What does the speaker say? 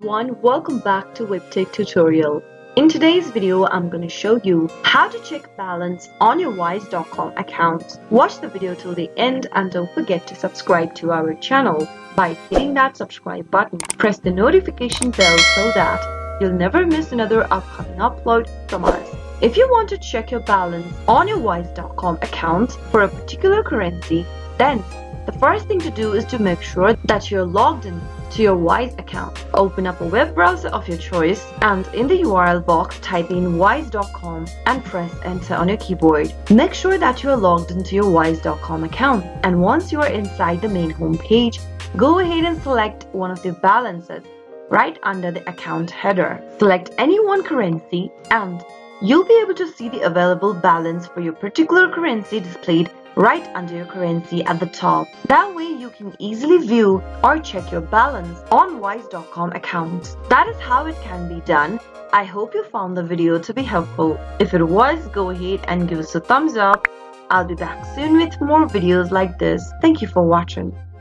everyone, welcome back to Webtech Tutorial. In today's video, I'm going to show you how to check balance on your Wise.com account. Watch the video till the end and don't forget to subscribe to our channel by hitting that subscribe button. Press the notification bell so that you'll never miss another upcoming upload from us. If you want to check your balance on your Wise.com account for a particular currency, then the first thing to do is to make sure that you're logged in to your Wise account. Open up a web browser of your choice and in the URL box type in wise.com and press enter on your keyboard. Make sure that you are logged into your Wise.com account, and once you are inside the main home page, go ahead and select one of the balances right under the account header. Select any one currency and you'll be able to see the available balance for your particular currency displayed right under your currency at the top. That way you can easily view or check your balance on Wise.com accounts. That is how it can be done. I hope you found the video to be helpful. If it was, go ahead and give us a thumbs up. I'll be back soon with more videos like this. Thank you for watching.